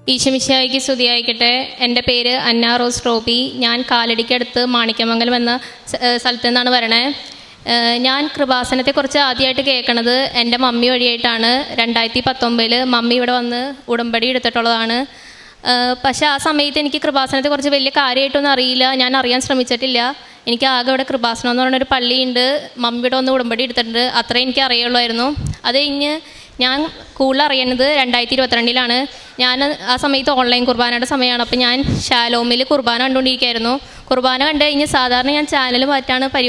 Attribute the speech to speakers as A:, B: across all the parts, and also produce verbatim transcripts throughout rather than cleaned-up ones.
A: ഈശോമിശിഹായ്ക്ക് സ്തുതിയായിരിക്കട്ടെ. എൻ്റെ പേര് അന്ന റോസ് റോബി. ഞാൻ കാലടിക്കടുത്ത് മാണിക്യമംഗലം എന്ന സ്ഥലത്തു നിന്നാണ് വരണേ. ഞാൻ കൃപാസനത്തെക്കുറിച്ച് ആദ്യമായിട്ട് കേൾക്കണത് എൻ്റെ മമ്മി വഴിയായിട്ടാണ്. രണ്ടായിരത്തി പത്തൊമ്പതിൽ മമ്മി ഇവിടെ വന്ന് ഉടമ്പടി എടുത്തിട്ടുള്ളതാണ്. പക്ഷേ ആ സമയത്ത് എനിക്ക് കൃപാസനത്തെക്കുറിച്ച് വലിയ കാര്യമായിട്ടൊന്നും അറിയില്ല, ഞാൻ അറിയാൻ ശ്രമിച്ചിട്ടില്ല. എനിക്ക് ആകെ ഇവിടെ കൃപാസനം എന്ന് പറഞ്ഞൊരു പള്ളിയുണ്ട്, മമ്മിയുടെ ഒന്ന് ഉടമ്പടി എടുത്തിട്ടുണ്ട്, അത്രേ എനിക്ക് അറിയുള്ളായിരുന്നു. അത് കഴിഞ്ഞ് ഞാൻ കൂടുതൽ അറിയുന്നത് രണ്ടായിരത്തി ഇരുപത്തിരണ്ടിലാണ്. ഞാൻ ആ സമയത്ത് ഓൺലൈൻ കുർബാനയുടെ സമയമാണ്. അപ്പോൾ ഞാൻ ഷാലോമിൽ കുർബാന കണ്ടുകൊണ്ടിരിക്കുകയായിരുന്നു. കുർബാന കണ്ടു കഴിഞ്ഞ് സാധാരണ ഞാൻ ചാനൽ മാറ്റാണ് പരി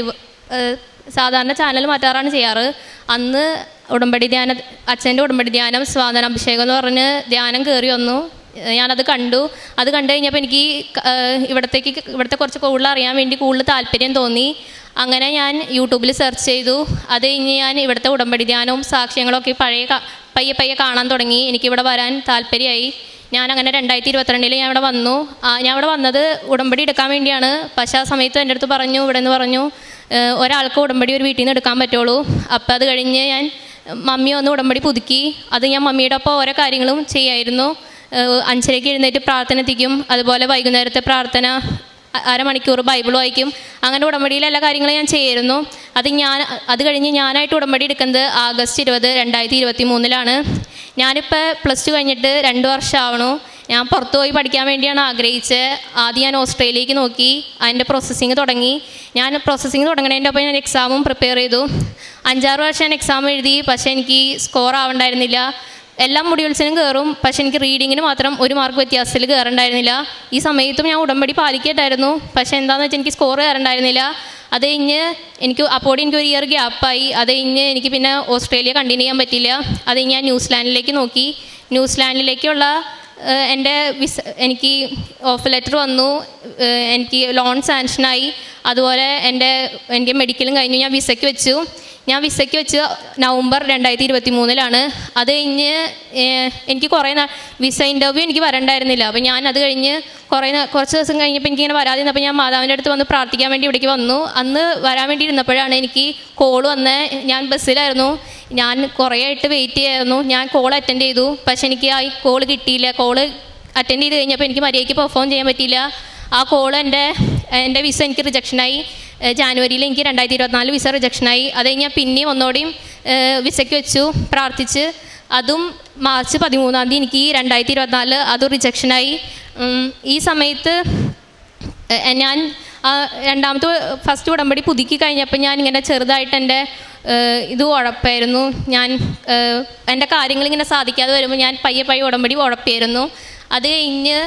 A: സാധാരണ ചാനൽ മാറ്റാറാണ് ചെയ്യാറ്. അന്ന് ഉടമ്പടി ധ്യാന അച്ഛൻ്റെ ഉടമ്പടി ധ്യാനം സ്വാതനാഭിഷേകം എന്ന് പറഞ്ഞ് ധ്യാനം കയറി വന്നു. ഞാനത് കണ്ടു. അത് കണ്ടു കഴിഞ്ഞപ്പോൾ എനിക്ക് ഇവിടത്തേക്ക് ഇവിടുത്തെ കുറച്ച് കൂടുതൽ അറിയാൻ വേണ്ടി കൂടുതൽ താല്പര്യം തോന്നി. അങ്ങനെ ഞാൻ യൂട്യൂബിൽ സെർച്ച് ചെയ്തു. അത് കഴിഞ്ഞ് ഞാൻ ഇവിടുത്തെ ഉടമ്പടി ധ്യാനവും സാക്ഷ്യങ്ങളൊക്കെ പഴയ പയ്യെ പയ്യെ കാണാൻ തുടങ്ങി. എനിക്കിവിടെ വരാൻ താല്പര്യമായി. ഞാൻ അങ്ങനെ രണ്ടായിരത്തി ഇരുപത്തിരണ്ടിൽ ഞാൻ ഇവിടെ വന്നു. ഞാൻ ഇവിടെ വന്നത് ഉടമ്പടി എടുക്കാൻ വേണ്ടിയാണ്. പക്ഷേ ആ സമയത്ത് എൻ്റെ അടുത്ത് പറഞ്ഞു, ഇവിടെ നിന്ന് പറഞ്ഞു ഒരാൾക്ക് ഉടമ്പടി ഒരു വീട്ടിൽ നിന്ന് എടുക്കാൻ പറ്റുള്ളൂ. അപ്പോൾ അത് കഴിഞ്ഞ് ഞാൻ മമ്മി ഒന്ന് ഉടമ്പടി പുതുക്കി. അത് ഞാൻ മമ്മിയുടെ ഒപ്പം ഓരോ കാര്യങ്ങളും ചെയ്യായിരുന്നു. അഞ്ചരയ്ക്ക് എഴുന്നേറ്റ് പ്രാർത്ഥന എത്തിക്കും. അതുപോലെ വൈകുന്നേരത്തെ പ്രാർത്ഥന അരമണിക്കൂർ ബൈബിൾ വായിക്കും. അങ്ങനെ ഉടമ്പടിയിലെ എല്ലാ കാര്യങ്ങളും ഞാൻ ചെയ്യായിരുന്നു. അത് ഞാൻ അത് കഴിഞ്ഞ് ഞാനായിട്ട് ഉടമ്പടി എടുക്കുന്നത് ആഗസ്റ്റ് ഇരുപത് രണ്ടായിരത്തി ഇരുപത്തി മൂന്നിലാണ്. ഞാനിപ്പോൾ പ്ലസ് ടു കഴിഞ്ഞിട്ട് രണ്ട് വർഷമാവണു. ഞാൻ പുറത്തു പോയി പഠിക്കാൻ വേണ്ടിയാണ് ആഗ്രഹിച്ചത്. ആദ്യം ഞാൻ ഓസ്ട്രേലിയക്ക് നോക്കി, അതിൻ്റെ പ്രോസസ്സിങ് തുടങ്ങി. ഞാൻ പ്രോസസ്സിങ് തുടങ്ങുന്നതിൻ്റെ ഒപ്പം ഞാൻ എക്സാമും പ്രിപ്പയർ ചെയ്തു. അഞ്ചാറ് വർഷം ഞാൻ എക്സാം എഴുതി. പക്ഷേ എനിക്ക് സ്കോർ ആവണ്ടായിരുന്നില്ല. എല്ലാ മൊഡ്യൂൾസിനും കയറും, പക്ഷേ എനിക്ക് റീഡിങ്ങിന് മാത്രം ഒരു മാർക്ക് വ്യത്യാസത്തിൽ കയറുണ്ടായിരുന്നില്ല. ഈ സമയത്തും ഞാൻ ഉടമ്പടി പാലിക്കട്ടായിരുന്നു. പക്ഷേ എന്താണെന്ന് വെച്ചാൽ എനിക്ക് സ്കോർ കയറുണ്ടായിരുന്നില്ല. അത് കഴിഞ്ഞ് എനിക്ക് അപ്പോൾ എനിക്ക് ഒരു ഇയർ ഗ്യാപ്പായി. അത് കഴിഞ്ഞ് എനിക്ക് പിന്നെ ഓസ്ട്രേലിയ കണ്ടിന്യൂ ചെയ്യാൻ പറ്റില്ല. അത് കഴിഞ്ഞ് ഞാൻ ന്യൂസിലാൻഡിലേക്ക് നോക്കി. ന്യൂസിലാൻഡിലേക്കുള്ള എൻ്റെ വിസ എനിക്ക് ഓഫർ ലെറ്റർ വന്നു. എനിക്ക് ലോൺ സാങ്ഷനായി. അതുപോലെ എൻ്റെ എൻ്റെ മെഡിക്കലും കഴിഞ്ഞു. ഞാൻ വിസയ്ക്ക് വെച്ചു. ഞാൻ വിസയ്ക്ക് വെച്ച് നവംബർ രണ്ടായിരത്തി ഇരുപത്തി മൂന്നിലാണ്. അത് കഴിഞ്ഞ് എനിക്ക് കുറേ വിസ ഇൻ്റർവ്യൂ എനിക്ക് വരണ്ടായിരുന്നില്ല. അപ്പോൾ ഞാൻ അത് കഴിഞ്ഞ് കുറേ കുറച്ച് ദിവസം കഴിഞ്ഞപ്പോൾ എനിക്കിങ്ങനെ വരാതെ നിന്നപ്പോൾ ഞാൻ മാതാവിൻ്റെ അടുത്ത് വന്ന് പ്രാർത്ഥിക്കാൻ വേണ്ടി ഇവിടേക്ക് വന്നു. അന്ന് വരാൻ വേണ്ടി ഇരുന്നപ്പോഴാണ് എനിക്ക് കോൾ വന്നത്. ഞാൻ ബസ്സിലായിരുന്നു. ഞാൻ കുറേ ആയിട്ട് വെയിറ്റ് ചെയ്യായിരുന്നു. ഞാൻ കോൾ അറ്റൻഡ് ചെയ്തു. പക്ഷെ എനിക്ക് ആ കോൾ കിട്ടിയില്ല. കോള് അറ്റൻഡ് ചെയ്ത് കഴിഞ്ഞപ്പോൾ എനിക്ക് മര്യാദയ്ക്ക് പെർഫോം ചെയ്യാൻ പറ്റിയില്ല. ആ കോൾ എൻ്റെ എൻ്റെ വിസ എനിക്ക് റിജക്ഷനായി. ജാനുവരിയിൽ എനിക്ക് രണ്ടായിരത്തി ഇരുപത്തിനാല് വിസ റിജക്ഷനായി. അത് കഴിഞ്ഞാൽ പിന്നെയും ഒന്നുകൂടിയും വിസയ്ക്ക് വെച്ചു, പ്രാർത്ഥിച്ച്. അതും മാർച്ച് പതിമൂന്നാം തീയതി എനിക്ക് രണ്ടായിരത്തി ഇരുപത്തിനാല് അതും റിജക്ഷനായി. ഈ സമയത്ത് ഞാൻ രണ്ടാമത്തെ ഫസ്റ്റ് ഉടമ്പടി പുതുക്കി കഴിഞ്ഞപ്പോൾ ഞാൻ ഇങ്ങനെ ചെറുതായിട്ട് എൻ്റെ ഇത് ഉഴപ്പായിരുന്നു. ഞാൻ എൻ്റെ കാര്യങ്ങളിങ്ങനെ സാധിക്കാതെ വരുമ്പോൾ ഞാൻ പയ്യെ പയ്യെ ഉടമ്പടി ഉഴപ്പായിരുന്നു. അത് കഴിഞ്ഞ്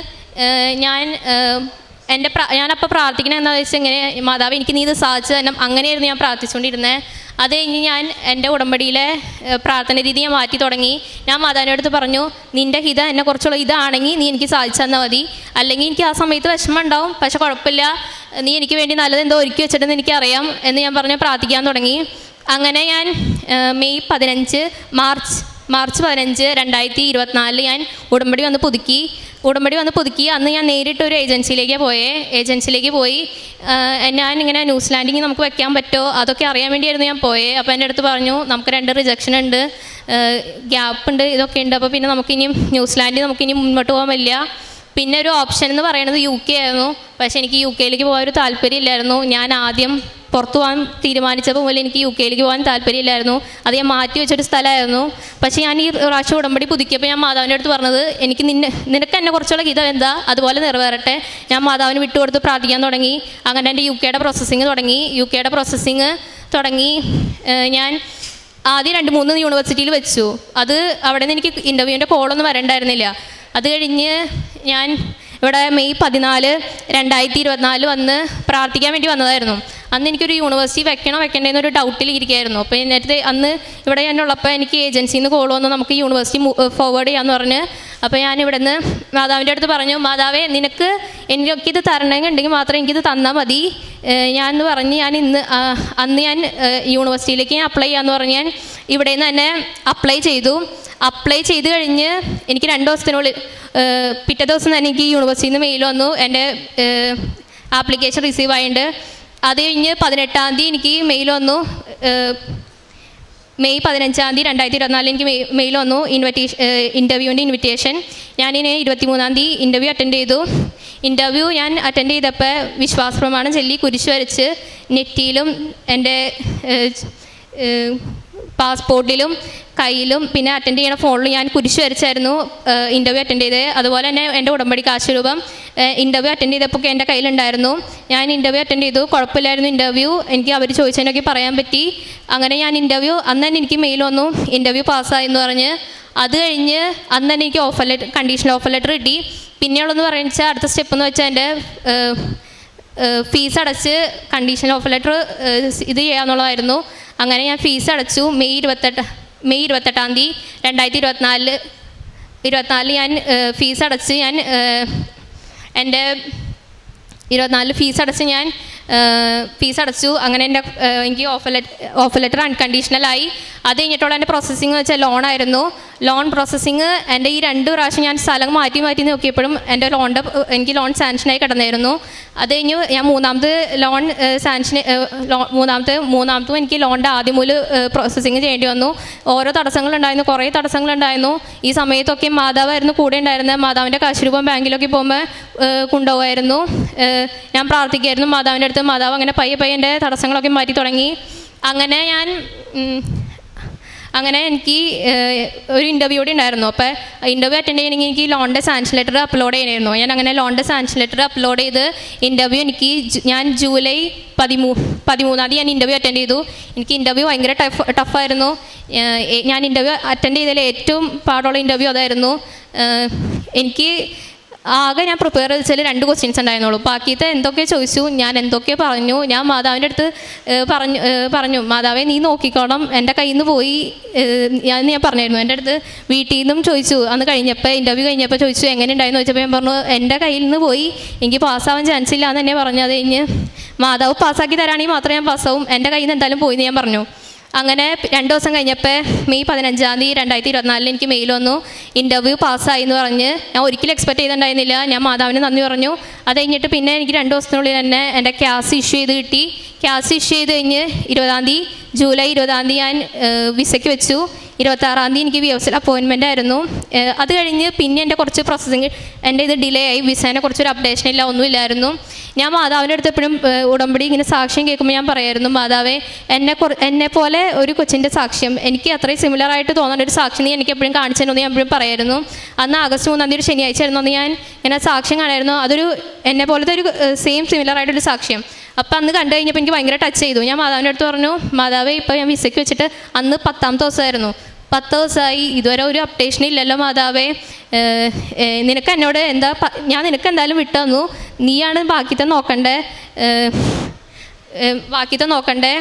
A: ഞാൻ എൻ്റെ പ്ര ഞാനപ്പോൾ പ്രാർത്ഥിക്കണത് എന്താണെന്ന് വെച്ചാൽ ഇങ്ങനെ മാതാവ് എനിക്ക് നീ ഇത് സാധിച്ചു തന്നെ, അങ്ങനെയായിരുന്നു ഞാൻ പ്രാർത്ഥിച്ചുകൊണ്ടിരുന്നത്. അത് കഴിഞ്ഞ് ഞാൻ എൻ്റെ ഉടമ്പടിയിലെ പ്രാർത്ഥന രീതി ഞാൻ മാറ്റി തുടങ്ങി. ഞാൻ മാതാവിൻ്റെ അടുത്ത് പറഞ്ഞു, നിൻ്റെ ഹിതം എന്നെ കുറച്ചുള്ള ഇതാണെങ്കിൽ നീ എനിക്ക് സാധിച്ചു തന്നാൽ മതി. അല്ലെങ്കിൽ എനിക്ക് ആ സമയത്ത് വിഷമം ഉണ്ടാവും, പക്ഷെ കുഴപ്പമില്ല, നീ എനിക്ക് വേണ്ടി നല്ലത് എന്തോ ഒരുക്കി വെച്ചിട്ടെന്ന് എനിക്കറിയാം എന്ന് ഞാൻ പറഞ്ഞ് പ്രാർത്ഥിക്കാൻ തുടങ്ങി. അങ്ങനെ ഞാൻ മെയ് പതിനഞ്ച് മാർച്ച് മാർച്ച് പതിനഞ്ച് രണ്ടായിരത്തി ഇരുപത്തിനാലിൽ ഞാൻ ഉടമ്പടി വന്ന് പുതുക്കി ഉടമ്പടി വന്ന് പുതുക്കി അന്ന് ഞാൻ നേരിട്ട് ഒരു ഏജൻസിയിലേക്ക് പോയേ ഏജൻസിയിലേക്ക് പോയി ഞാനിങ്ങനെ ന്യൂസിലാൻഡിങ് നമുക്ക് വെക്കാൻ പറ്റുമോ അതൊക്കെ അറിയാൻ വേണ്ടിയായിരുന്നു ഞാൻ പോയേ. അപ്പോൾ എൻ്റെ അടുത്ത് പറഞ്ഞു, നമുക്ക് രണ്ട് റിജക്ഷൻ ഉണ്ട്, ഗ്യാപ്പ് ഉണ്ട്, ഇതൊക്കെ ഉണ്ട്. അപ്പോൾ പിന്നെ നമുക്കിനിയും ന്യൂസിലാൻഡിൽ നമുക്കിനി മുന്നോട്ട് പോകാൻ പറ്റില്ല. പിന്നെ ഒരു ഓപ്ഷൻ എന്ന് പറയുന്നത് യു കെ ആയിരുന്നു. പക്ഷേ എനിക്ക് യു കെയിലേക്ക് പോകാൻ ഒരു താല്പര്യമില്ലായിരുന്നു. ഞാൻ ആദ്യം പുറത്തു പോകാൻ തീരുമാനിച്ചപ്പോൾ മുതൽ എനിക്ക് യു കെയിലേക്ക് പോകാൻ താല്പര്യമില്ലായിരുന്നു. അത് ഞാൻ മാറ്റി വെച്ചൊരു സ്ഥലമായിരുന്നു. പക്ഷേ ഞാൻ ഈ പ്രാവശ്യം ഉടമ്പടി പുതുക്കിയപ്പോൾ ഞാൻ മാതാവിൻ്റെ അടുത്ത് പറഞ്ഞത്, എനിക്ക് നിന്നെ നിനക്ക് എന്നെ കുറച്ചുള്ള ഗീതം എന്താ അതുപോലെ നിറവേറട്ടെ. ഞാൻ മാതാവിന് വിട്ടുകൊടുത്ത് പ്രാർത്ഥിക്കാൻ തുടങ്ങി. അങ്ങനെ എൻ്റെ യു കെയുടെ പ്രോസസ്സിങ് തുടങ്ങി യു കെയുടെ പ്രോസസ്സിങ് തുടങ്ങി ഞാൻ ആദ്യം രണ്ട് മൂന്ന് യൂണിവേഴ്സിറ്റിയിൽ വെച്ചു. അത് അവിടെ നിന്ന് എനിക്ക് ഇൻ്റർവ്യൂവിൻ്റെ കോളൊന്നും വരണ്ടായിരുന്നില്ല. അത് കഴിഞ്ഞ് ഞാൻ ഇവിടെ മെയ് പതിനാല് രണ്ടായിരത്തി ഇരുപത്തിനാല് വന്ന് പ്രാർത്ഥിക്കാൻ വേണ്ടി വന്നതായിരുന്നു. അന്ന് എനിക്കൊരു യൂണിവേഴ്സിറ്റി വെക്കണോ വെക്കണ്ടേന്നൊരു ഡൗട്ടിൽ ഇരിക്കുകയായിരുന്നു. അപ്പോൾ നേരത്തെ അന്ന് ഇവിടെ ഞാനുള്ളപ്പോൾ എനിക്ക് ഏജൻസിയിൽ നിന്ന് കോൾ വന്നു, നമുക്ക് യൂണിവേഴ്സിറ്റി ഫോർവേഡ് ചെയ്യാമെന്ന് പറഞ്ഞ്. അപ്പോൾ ഞാൻ ഇവിടെ നിന്ന് മാതാവിൻ്റെ അടുത്ത് പറഞ്ഞു, മാതാവേ നിനക്ക് എനിക്കിത് തരണമെന്നുണ്ടെങ്കിൽ മാത്രം എനിക്കിത് തന്നാൽ മതി. ഞാൻ എന്ന് പറഞ്ഞ് ഞാൻ ഇന്ന് അന്ന് ഞാൻ യൂണിവേഴ്സിറ്റിയിലേക്ക് ഞാൻ അപ്ലൈ ചെയ്യാമെന്ന് പറഞ്ഞ് ഞാൻ ഇവിടെ നിന്ന് തന്നെ അപ്ലൈ ചെയ്തു. അപ്ലൈ ചെയ്ത് കഴിഞ്ഞ് എനിക്ക് രണ്ട് ദിവസത്തിനുള്ളിൽ പിറ്റേ ദിവസം തന്നെ എനിക്ക് യൂണിവേഴ്സിറ്റിയിൽ നിന്ന് മെയിൽ വന്നു, എൻ്റെ ആപ്ലിക്കേഷൻ റിസീവ് ആയിട്ടുണ്ട്. അത് കഴിഞ്ഞ് പതിനെട്ടാം തീയതി എനിക്ക് മെയിൽ വന്നു, മെയ് പതിനഞ്ചാം തീയതി രണ്ടായിരത്തി ഇരുപത്തിനാലിൽ എനിക്ക് മെയ് മെയിൽ വന്നു ഇൻവിറ്റേഷൻ ഇൻ്റർവ്യൂവിൻ്റെ ഇൻവിറ്റേഷൻ. ഞാനിനി ഇരുപത്തി മൂന്നാം തീയതി ഇൻ്റർവ്യൂ അറ്റൻഡ് ചെയ്തു. ഇൻ്റർവ്യൂ ഞാൻ അറ്റൻഡ് ചെയ്തപ്പോൾ വിശ്വാസ പ്രമാണം ചൊല്ലി കുരിശ് വരച്ച് നെറ്റിയിലും എൻ്റെ പാസ്പോർട്ടിലും കയ്യിലും പിന്നെ അറ്റൻഡ് ചെയ്യണ ഫോണിലും ഞാൻ കുരിശ് വരച്ചായിരുന്നു ഇൻ്റർവ്യൂ അറ്റൻഡ് ചെയ്തത്. അതുപോലെ തന്നെ എൻ്റെ ഉടമ്പടി കാശ് രൂപം ഇൻ്റർവ്യൂ അറ്റൻഡ് ചെയ്തപ്പോൾ എൻ്റെ കയ്യിലുണ്ടായിരുന്നു. ഞാൻ ഇൻ്റർവ്യൂ അറ്റൻഡ് ചെയ്തു. കുഴപ്പമില്ലായിരുന്നു ഇൻ്റർവ്യൂ. എനിക്ക് അവർ ചോദിച്ചതിനൊക്കെ പറയാൻ പറ്റി. അങ്ങനെ ഞാൻ ഇൻ്റർവ്യൂ അന്ന് തന്നെ എനിക്ക് മെയിൽ വന്നു ഇൻ്റർവ്യൂ പാസ്സായി എന്ന് പറഞ്ഞ്. അത് കഴിഞ്ഞ് അന്ന് തന്നെ എനിക്ക് offer letter conditional offer letter കിട്ടി. പിന്നെയുള്ളതെന്ന് പറയുന്നത് വെച്ചാൽ അടുത്ത സ്റ്റെപ്പ് എന്ന് വെച്ചാൽ എൻ്റെ ഫീസ് അടച്ച് കണ്ടീഷണൽ ഓഫർ ലെറ്റർ ഇത് ചെയ്യാന്നുള്ളതായിരുന്നു. അങ്ങനെ ഞാൻ ഫീസ് അടച്ചു. മെയ് ഇരുപത്തെട്ട് മെയ് ഇരുപത്തെട്ടാം തീയതി രണ്ടായിരത്തി ഇരുപത്തിനാലില് ഇരുപത്തിനാലിൽ ഞാൻ ഫീസ് അടച്ച് ഞാൻ എൻ്റെ ഇരുപത്തിനാലിൽ ഫീസ് അടച്ച് ഞാൻ ഫീസ് അടച്ചു. അങ്ങനെ എൻ്റെ എനിക്ക് ഓഫർ ലെറ്റർ ഓഫർ ലെറ്റർ അൺകണ്ടീഷണലായി. അത് കഴിഞ്ഞിട്ടുള്ള എൻ്റെ പ്രോസസ്സിംഗ് എന്ന് വെച്ചാൽ ലോണായിരുന്നു. ലോൺ പ്രോസസ്സിങ് എൻ്റെ ഈ രണ്ട് പ്രാവശ്യം ഞാൻ സ്ഥലം മാറ്റി മാറ്റി നോക്കിയപ്പോഴും എൻ്റെ ലോണിൻ്റെ എനിക്ക് ലോൺ സാങ്ഷനായി കിടന്നായിരുന്നു. അത് കഴിഞ്ഞ് ഞാൻ മൂന്നാമത് ലോൺ സാങ്ഷൻ ലോ മൂന്നാമത്തെ മൂന്നാമത്തും എനിക്ക് ലോണിൻ്റെ ആദ്യം മുതൽ പ്രോസസ്സിങ് ചെയ്യേണ്ടി വന്നു. ഓരോ തടസ്സങ്ങളുണ്ടായിരുന്നു, കുറേ തടസ്സങ്ങളുണ്ടായിരുന്നു. ഈ സമയത്തൊക്കെ മാതാവായിരുന്നു കൂടെ ഉണ്ടായിരുന്നത്. മാതാവിൻ്റെ കാശ് രൂപം ബാങ്കിലൊക്കെ പോകുമ്പോൾ കൊണ്ടുപോകുമായിരുന്നു. ഞാൻ പ്രാർത്ഥിക്കുമായിരുന്നു മാതാവിൻ്റെ അടുത്ത്. മാതാവ് അങ്ങനെ പയ്യെ പയ്യെ എൻ്റെ തടസ്സങ്ങളൊക്കെ മാറ്റി തുടങ്ങി. അങ്ങനെ ഞാൻ അങ്ങനെ എനിക്ക് ഒരു ഇൻ്റർവ്യൂ കൂടി ഉണ്ടായിരുന്നു. അപ്പോൾ ഇൻ്റർവ്യൂ അറ്റൻഡ് ചെയ്യണമെങ്കിൽ എനിക്ക് ലോണിൻ്റെ സാങ്ഷൻ ലെറ്റർ അപ്ലോഡ് ചെയ്യണമായിരുന്നു. ഞാൻ അങ്ങനെ ലോണിൻ്റെ സാങ്ഷൻ ലെറ്റർ അപ്ലോഡ് ചെയ്ത് ഇൻ്റർവ്യൂ എനിക്ക് ഞാൻ ജൂലൈ പതിമൂ പതിമൂന്നാം തീയതി ഞാൻ ഇൻ്റർവ്യൂ അറ്റൻഡ് ചെയ്തു. എനിക്ക് ഇൻ്റർവ്യൂ ഭയങ്കര ടഫ് ടഫായിരുന്നു. ഞാൻ ഇൻ്റർവ്യൂ അറ്റൻഡ് ചെയ്തതിൽ ഏറ്റവും പാടുള്ള ഇൻ്റർവ്യൂ അതായിരുന്നു. എനിക്ക് ആകെ ഞാൻ പ്രിപ്പയർ ചെയ്ത് വെച്ചാൽ രണ്ട് ക്വസ്റ്റ്യൻസ് ഉണ്ടായിരുന്നുള്ളൂ. ബാക്കിയത്തെ എന്തൊക്കെ ചോദിച്ചു, ഞാൻ എന്തൊക്കെ പറഞ്ഞു. ഞാൻ മാതാവിൻ്റെ അടുത്ത് പറഞ്ഞു പറഞ്ഞു മാതാവേ നീ നോക്കിക്കോണം, എൻ്റെ കയ്യിൽ നിന്ന് പോയി ഞാൻ ഞാൻ പറഞ്ഞായിരുന്നു. എൻ്റെ അടുത്ത് വീട്ടിൽ നിന്നും ചോദിച്ചു അന്ന് കഴിഞ്ഞപ്പോൾ ഇൻ്റർവ്യൂ കഴിഞ്ഞപ്പോൾ ചോദിച്ചു എങ്ങനെ ഉണ്ടായിരുന്നു ചോദിച്ചപ്പോൾ ഞാൻ പറഞ്ഞു എൻ്റെ കയ്യിൽ നിന്ന് പോയി, എനിക്ക് പാസ്സാവാൻ ചാൻസ് ഇല്ല എന്ന് തന്നെ പറഞ്ഞു. അത് കഴിഞ്ഞ് മാതാവ് പാസ്സാക്കി തരാണെങ്കിൽ മാത്രമേ ഞാൻ പാസ്സാവും, എൻ്റെ കയ്യിൽ നിന്ന് എന്തായാലും പോയി എന്ന് ഞാൻ പറഞ്ഞു. അങ്ങനെ രണ്ട് ദിവസം കഴിഞ്ഞപ്പോൾ മെയ് പതിനഞ്ചാം തീയതി രണ്ടായിരത്തി ഇരുപത്തിനാലിൽ എനിക്ക് മെയിൽ വന്നു ഇൻ്റർവ്യൂ പാസ്സായി എന്ന് പറഞ്ഞ്. ഞാൻ ഒരിക്കലും എക്സ്പെക്ട് ചെയ്തിട്ടുണ്ടായിരുന്നില്ല. ഞാൻ മാതാവിന് നന്ദി പറഞ്ഞു. അത് കഴിഞ്ഞിട്ട് പിന്നെ എനിക്ക് രണ്ട് ദിവസത്തിനുള്ളിൽ തന്നെ എൻ്റെ ക്യാഷ് ഇഷ്യൂ ചെയ്ത് കിട്ടി. ക്യാഷ് ഇഷ്യൂ ചെയ്ത് കഴിഞ്ഞ് ഇരുപതാം തീയതി ജൂലൈ ഇരുപതാം തീയതി ഞാൻ വിസയ്ക്ക് വെച്ചു. ഇരുപത്താറാം തീയതി എനിക്ക് വി എഫ് എസിൽ അപ്പോയിൻമെൻ്റ് ആയിരുന്നു. അത് കഴിഞ്ഞ് പിന്നെ എൻ്റെ കുറച്ച് പ്രോസസ്സിങ് എൻ്റെ ഇത് ഡിലേ ആയി. വിസേനെ കുറിച്ചൊരു അപ്ഡേഷൻ ഇല്ല, ഒന്നുമില്ലായിരുന്നു. ഞാൻ മാതാവിൻ്റെ അടുത്ത് എപ്പോഴും ഉടമ്പടി ഇങ്ങനെ സാക്ഷ്യം കേൾക്കുമ്പോൾ ഞാൻ പറയായിരുന്നു മാതാവേ എന്നെ കുറ എന്നെ പോലെ ഒരു കൊച്ചിൻ്റെ സാക്ഷ്യം എനിക്ക് അത്രയും സിമിലറായിട്ട് തോന്നുന്ന ഒരു സാക്ഷ്യം നീ എനിക്ക് എപ്പോഴും കാണിച്ചു തരുമെന്ന് ഞാൻ എപ്പോഴും പറയായിരുന്നു. അന്ന് ആഗസ്റ്റ് മൂന്നാം തീയതി ഒരു ശനിയാഴ്ച ആയിരുന്നു. അന്ന് ഞാൻ ഇങ്ങനെ സാക്ഷ്യം കാണായിരുന്നു. അതൊരു എന്നെ പോലത്തെ ഒരു സെയിം സിമിലറായിട്ടൊരു സാക്ഷ്യം. അപ്പം അന്ന് കണ്ടു കഴിഞ്ഞപ്പോൾ എനിക്ക് ഭയങ്കര ടച്ച് ചെയ്തു. ഞാൻ മാതാവിൻ്റെ അടുത്ത് പറഞ്ഞു മാതാവേ ഇപ്പോൾ ഞാൻ വിസയ്ക്ക് വെച്ചിട്ട് അന്ന് പത്താമത്തെ ദിവസമായിരുന്നു. പത്ത് ദിവസമായി ഇതുവരെ ഒരു അപ്ഡേഷൻ ഇല്ലല്ലോ മാതാവേ, നിനക്ക് എന്നോട് എന്താ ഞാൻ നിനക്ക് എന്തായാലും വിട്ടു തന്നു, നീയാണ് ബാക്കിത്തെ നോക്കണ്ടേ ബാക്കിത്തെ നോക്കണ്ടേ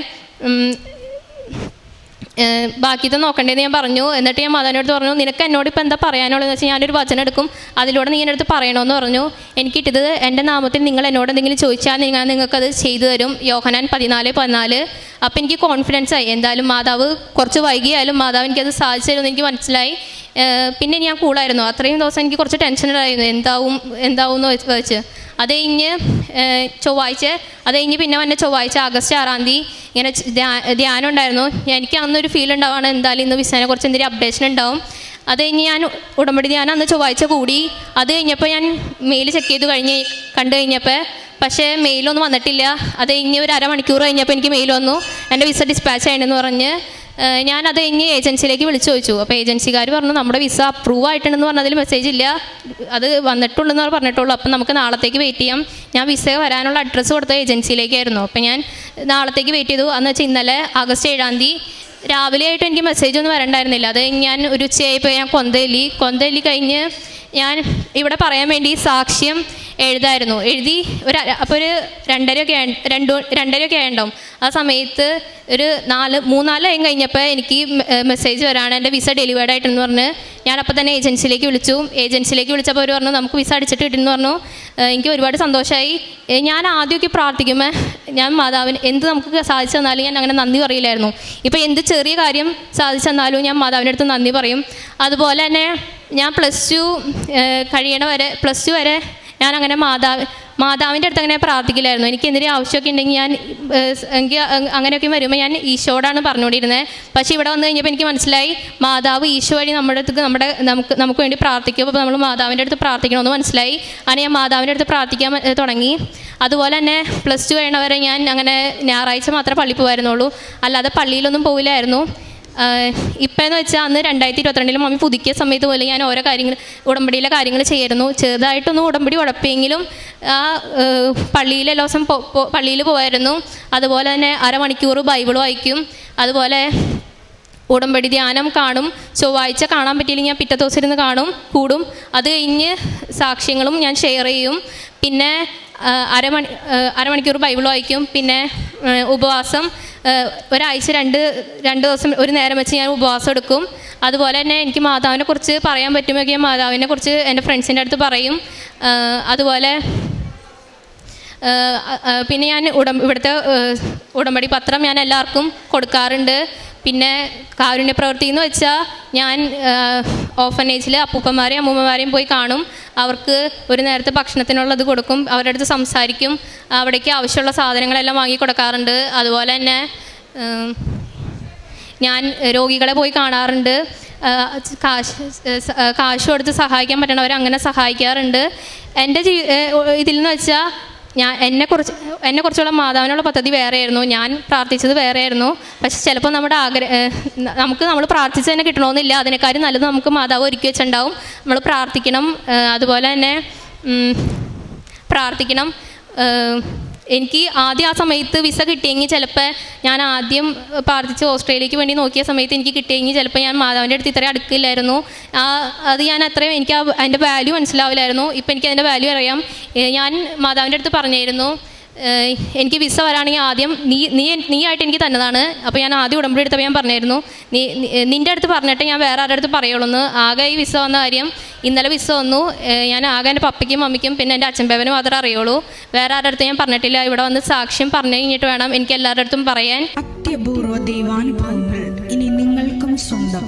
A: ബാക്കിത്തെ നോക്കണ്ടേന്ന് ഞാൻ പറഞ്ഞു. എന്നിട്ട് ഞാൻ മാതാവിൻ്റെ അടുത്ത് പറഞ്ഞു നിനക്ക് എന്നോട് ഇപ്പോൾ എന്താ പറയാനുള്ളതെന്ന് വെച്ചാൽ ഞാനൊരു വചനം എടുക്കും, അതിലൂടെ നീ എൻ്റെ അടുത്ത് പറയണമെന്ന് പറഞ്ഞു. എനിക്കിട്ടത് എൻ്റെ നാമത്തിൽ നിങ്ങൾ എന്നോട് എന്തെങ്കിലും ചോദിച്ചാൽ ഞാൻ നിങ്ങൾക്കത് ചെയ്തു തരും. യോഹന്നാൻ പതിനാല് പതിനാല്. അപ്പോൾ എനിക്ക് കോൺഫിഡൻസ് ആയി, എന്തായാലും മാതാവ് കുറച്ച് വൈകിയാലും മാതാവ് എനിക്കത് സാധിച്ചു തരുമെന്ന് എനിക്ക് മനസ്സിലായി. പിന്നെ ഞാൻ കൂളായിരുന്നു. അത്രയും ദിവസം എനിക്ക് കുറച്ച് ടെൻഷൻ ഉണ്ടായിരുന്നു എന്താവും എന്താവും എന്ന് വെച്ച്. അത് കഴിഞ്ഞ് ചൊവ്വാഴ്ച അത് കഴിഞ്ഞ് പിന്നെ വന്നെ ചൊവ്വാഴ്ച ആഗസ്റ്റ് ആറാം തീയതി ഇങ്ങനെ ധ്യാനം ഉണ്ടായിരുന്നു. എനിക്ക് അന്നൊരു ഫീൽ ഉണ്ടാവുകയാണ് എന്തായാലും ഇന്ന് വിസേനെ കുറിച്ച് എന്തെങ്കിലും അപ്ഡേഷൻ ഉണ്ടാവും. അത് കഴിഞ്ഞ് ഞാൻ ഉടമ്പടി ധ്യാനം അന്ന് ചൊവ്വാഴ്ച കൂടി. അത് കഴിഞ്ഞപ്പോൾ ഞാൻ മെയിൽ ചെക്ക് ചെയ്ത് കഴിഞ്ഞ് കണ്ടു കഴിഞ്ഞപ്പോൾ പക്ഷേ മെയിലൊന്നും വന്നിട്ടില്ല. അത് കഴിഞ്ഞ് ഒരു അരമണിക്കൂർ കഴിഞ്ഞപ്പോൾ എനിക്ക് മെയിൽ വന്നു എൻ്റെ വിസ ഡിസ്പാച്ച് ചെയ്യണമെന്ന് പറഞ്ഞ്. ഞാൻ അത് കഴിഞ്ഞ് ഏജൻസിയിലേക്ക് വിളിച്ചു ചോദിച്ചു. അപ്പോൾ ഏജൻസിക്കാർ പറഞ്ഞു നമ്മുടെ വിസ അപ്രൂവ് ആയിട്ടുണ്ടെന്ന് പറഞ്ഞതിൽ മെസ്സേജ് ഇല്ല, അത് വന്നിട്ടുള്ളെന്ന് പറഞ്ഞിട്ടുള്ളൂ, അപ്പം നമുക്ക് നാളത്തേക്ക് വെയിറ്റ് ചെയ്യാം. ഞാൻ വിസ വരാനുള്ള അഡ്രസ്സ് കൊടുത്ത ഏജൻസിയിലേക്കായിരുന്നു. അപ്പം ഞാൻ നാളത്തേക്ക് വെയിറ്റ് ചെയ്തു. അന്ന് വെച്ചാൽ ഇന്നലെ ആഗസ്റ്റ് ഏഴാം തീയതി രാവിലെ ആയിട്ട് എനിക്ക് മെസ്സേജ് ഒന്നും വരണ്ടായിരുന്നില്ല. അത് ഞാൻ ഒരു ഉച്ചയായിപ്പോൾ ഞാൻ കൊന്തേലി കൊന്തേലി കഴിഞ്ഞ് ഞാൻ ഇവിടെ പറയാൻ വേണ്ടി സാക്ഷ്യം എഴുതായിരുന്നു. എഴുതി ഒരു അപ്പോൾ ഒരു രണ്ടരയൊക്കെ രണ്ട് രണ്ടരയൊക്കെ ആയിട്ടുണ്ടാവും. ആ സമയത്ത് ഒരു നാല് മൂന്നാല് ടൈം കഴിഞ്ഞപ്പോൾ എനിക്ക് മെസ്സേജ് വരാണ് എൻ്റെ വിസ ഡെലിവേർഡ് ആയിട്ടെന്ന് പറഞ്ഞ്. ഞാൻ അപ്പോൾ തന്നെ ഏജൻസിയിലേക്ക് വിളിച്ചു. ഏജൻസിയിലേക്ക് വിളിച്ചപ്പോൾ അവർ പറഞ്ഞു നമുക്ക് വിസ അടിച്ചിട്ട് കിട്ടുമെന്ന് പറഞ്ഞു. എനിക്ക് ഒരുപാട് സന്തോഷമായി. ഞാൻ ആദ്യമൊക്കെ പ്രാർത്ഥിക്കുമ്പോൾ ഞാൻ മാതാവിന് എന്ത് നമുക്ക് സാധിച്ചു തന്നാലും ഞാൻ അങ്ങനെ നന്ദി പറയില്ലായിരുന്നു. ഇപ്പോൾ എന്ത് ചെറിയ കാര്യം സാധിച്ചു തന്നാലും ഞാൻ മാതാവിൻ്റെ അടുത്ത് നന്ദി പറയും. അതുപോലെ തന്നെ ഞാൻ പ്ലസ് ടു കഴിയണ വരെ പ്ലസ് ടു വരെ ഞാൻ അങ്ങനെ മാതാവ് മാതാവിൻ്റെ അടുത്ത് അങ്ങനെ പ്രാർത്ഥിക്കില്ലായിരുന്നു. എനിക്ക് എന്തെങ്കിലും ആവശ്യമൊക്കെ ഉണ്ടെങ്കിൽ ഞാൻ എനിക്ക് അങ്ങനെയൊക്കെ വരുമ്പോൾ ഞാൻ ഈശോയോടാണ് പറഞ്ഞുകൊണ്ടിരുന്നത്. പക്ഷേ ഇവിടെ വന്നു കഴിഞ്ഞപ്പോൾ എനിക്ക് മനസ്സിലായി മാതാവ് ഈശോ വഴി നമ്മുടെ അടുത്ത് നമ്മുടെ നമുക്ക് നമുക്ക് വേണ്ടി പ്രാർത്ഥിക്കും. അപ്പോൾ നമ്മൾ മാതാവിൻ്റെ അടുത്ത് പ്രാർത്ഥിക്കണമെന്ന് മനസ്സിലായി. അങ്ങനെ ഞാൻ മാതാവിൻ്റെ അടുത്ത് പ്രാർത്ഥിക്കാൻ തുടങ്ങി. അതുപോലെ തന്നെ പ്ലസ് ടു കഴിയണവരെ ഞാൻ അങ്ങനെ ഞായറാഴ്ച മാത്രമേ പള്ളി പോകുമായിരുന്നുള്ളൂ, അല്ലാതെ പള്ളിയിലൊന്നും പോവില്ലായിരുന്നു. ഇപ്പം എന്ന് വെച്ചാൽ അന്ന് രണ്ടായിരത്തി ഇരുപത്തിരണ്ടിൽ മമ്മി പുതുക്കിയ സമയത്ത് പോലെ ഞാൻ ഓരോ കാര്യങ്ങൾ ഉടമ്പടിയിലെ കാര്യങ്ങൾ ചെയ്യായിരുന്നു. ചെറുതായിട്ടൊന്നും ഉടമ്പടി ഉടപ്പിയെങ്കിലും ആ പള്ളിയിൽ എല്ലാ ദിവസം പള്ളിയിൽ പോകായിരുന്നു. അതുപോലെ തന്നെ അരമണിക്കൂർ ബൈബിൾ വായിക്കും. അതുപോലെ ഉടമ്പടി ധ്യാനം കാണും. ചൊവ്വാഴ്ച കാണാൻ പറ്റിയില്ലെങ്കിൽ ഞാൻ പിറ്റേ ദിവസം ഇരുന്ന് കാണും കൂടും. അത് കഴിഞ്ഞ് സാക്ഷ്യങ്ങളും ഞാൻ ഷെയർ ചെയ്യും. പിന്നെ അരമണി അരമണിക്കൂർ ബൈബിൾ വായിക്കും. പിന്നെ ഉപവാസം ഒരാഴ്ച രണ്ട് രണ്ട് ദിവസം ഒരു നേരം വെച്ച് ഞാൻ ഉപവാസം എടുക്കും. അതുപോലെ തന്നെ എനിക്ക് മാതാവിനെ കുറിച്ച് പറയാൻ പറ്റുമെങ്കിൽ ഞാൻ മാതാവിനെ കുറിച്ച് എൻ്റെ ഫ്രണ്ട്സിൻ്റെ അടുത്ത് പറയും. അതുപോലെ പിന്നെ ഞാൻ ഉടം ഇവിടുത്തെ ഉടമ്പടി പത്രം ഞാൻ എല്ലാവർക്കും കൊടുക്കാറുണ്ട്. പിന്നെ കാരുണ്യ പ്രവൃത്തി എന്ന് വെച്ചാൽ ഞാൻ ഓർഫനേജിൽ അപ്പൂപ്പന്മാരെയും അമ്മൂമ്മമാരെയും പോയി കാണും. അവർക്ക് ഒരു നേരത്തെ ഭക്ഷണത്തിനുള്ളത് കൊടുക്കും. അവരുടെ അടുത്ത് സംസാരിക്കും. അവിടേക്ക് ആവശ്യമുള്ള സാധനങ്ങളെല്ലാം വാങ്ങി കൊടുക്കാറുണ്ട്. അതുപോലെ തന്നെ ഞാൻ രോഗികളെ പോയി കാണാറുണ്ട്. കാശ് കാശ് കൊടുത്ത് സഹായിക്കാൻ പറ്റണവരെ അങ്ങനെ സഹായിക്കാറുണ്ട്. എൻ്റെ ജീ ഇതിൽ നിന്ന് വെച്ചാൽ ഞാൻ എന്നെക്കുറിച്ച് എന്നെക്കുറിച്ചുള്ള മാതാവിനുള്ള പദ്ധതി വേറെയായിരുന്നു, ഞാൻ പ്രാർത്ഥിച്ചത് വേറെയായിരുന്നു. പക്ഷെ ചിലപ്പോൾ നമ്മുടെ ആഗ്രഹ നമുക്ക് നമ്മൾ പ്രാർത്ഥിച്ച് തന്നെ കിട്ടണമെന്നില്ല. അതിനേക്കാളും നല്ലത് നമുക്ക് മാതാവ് ഒരുക്കി വെച്ചിട്ടുണ്ടാവും. നമ്മൾ പ്രാർത്ഥിക്കണം. അതുപോലെ തന്നെ പ്രാർത്ഥിക്കണം. എനിക്ക് ആദ്യം ആ സമയത്ത് വിസ കിട്ടിയെങ്കിൽ ചിലപ്പോൾ ഞാൻ ആദ്യം പ്രാർത്ഥിച്ച് ഓസ്ട്രേലിയക്ക് വേണ്ടി നോക്കിയ സമയത്ത് എനിക്ക് കിട്ടിയെങ്കിൽ ചിലപ്പോൾ ഞാൻ മാതാവിൻ്റെ അടുത്ത് ഇത്രയും അടുക്കില്ലായിരുന്നു. ആ അത് ഞാൻ അത്രയും എനിക്ക് ആ അതിൻ്റെ വാല്യൂ മനസ്സിലാവില്ലായിരുന്നു. ഇപ്പം എനിക്ക് അതിൻ്റെ വാല്യൂ അറിയാം. ഞാൻ മാതാവിൻ്റെ അടുത്ത് പറഞ്ഞായിരുന്നു, എനിക്ക് വിസ വരാണെങ്കിൽ ആദ്യം നീ നീ നീ ആയിട്ട് എനിക്ക് തന്നതാണ്. അപ്പോൾ ഞാൻ ആദ്യം ഉടമ്പടി എടുത്തപ്പോൾ ഞാൻ പറഞ്ഞായിരുന്നു, നീ നിൻ്റെ അടുത്ത് പറഞ്ഞിട്ട് ഞാൻ വേറെ ആരുടെ അടുത്ത് പറയുള്ളൂ എന്ന്. ആകെ ഈ വിസ വന്ന കാര്യം ഇന്നലെ വിസ വന്നു. ഞാൻ ആകെ എൻ്റെ പപ്പയ്ക്കും മമ്മിക്കും പിന്നെ എൻ്റെ അച്ഛൻ മാത്രമേ അറിയുള്ളൂ. വേറെ ആരുടെ അടുത്ത് ഞാൻ പറഞ്ഞിട്ടില്ല. ഇവിടെ വന്ന് സാക്ഷ്യം പറഞ്ഞു കഴിഞ്ഞിട്ട് വേണം എനിക്ക് എല്ലാവരുടെ അടുത്തും പറയാൻ.
B: അത്യപൂർവ ദൈവാനുഭവങ്ങൾ ഇനി നിങ്ങൾക്കും സ്വന്തം.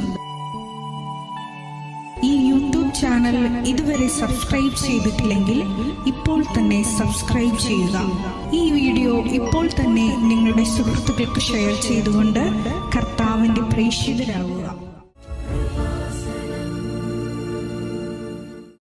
B: ഈ യൂട്യൂബ് ചാനൽ ഇതുവരെ സബ്സ്ക്രൈബ് ചെയ്തിട്ടില്ലെങ്കിൽ ഇപ്പോൾ തന്നെ സബ്സ്ക്രൈബ് ചെയ്യുക. ഈ വീഡിയോ ഇപ്പോൾ തന്നെ നിങ്ങളുടെ സുഹൃത്തുക്കൾക്ക് ഷെയർ ചെയ്തുകൊണ്ട് കർത്താവിൻ്റെ പ്രേക്ഷിതരാകുക.